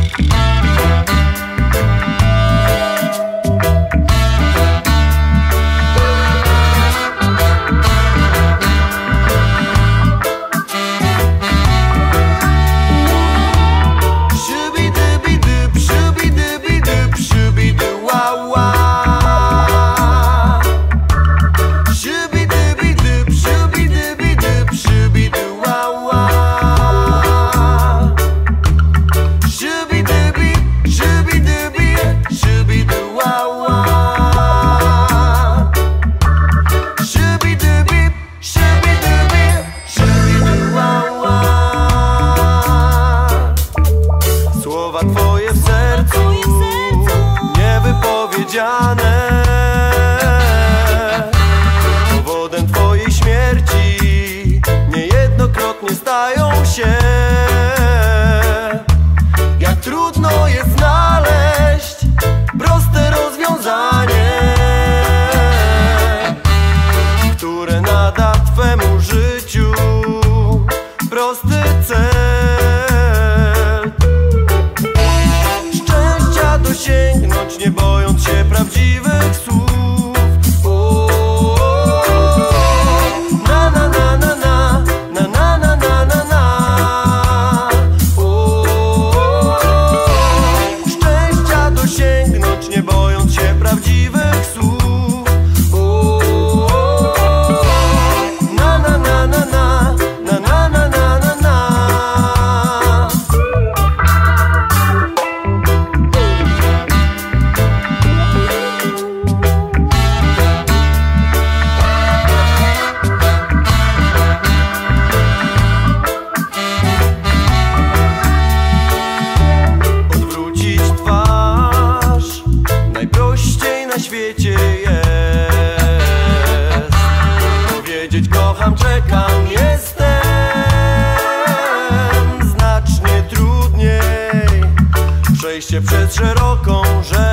Słowa twoje w sercu niewypowiedziane, powodem twojej śmierci niejednokrotnie stają się. Jak trudno jest znaleźć proste rozwiązanie, które nada twemu życiu prosty cel. Dosięgnąć, nie bojąc się prawdziwych słów. Na na na na na, na na na na na na. Szczęścia dosięgnąć, nie bojąc się prawdziwych słów. Na na na na na, na na na na na na. Na świecie jest powiedzieć kocham, czekam, jestem. Znacznie trudniej przejście przez szeroką rzekę.